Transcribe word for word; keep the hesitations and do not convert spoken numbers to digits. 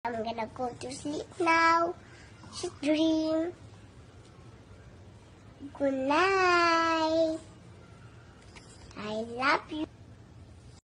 I'm gonna go to sleep now. Sweet dream. Good night. I love you.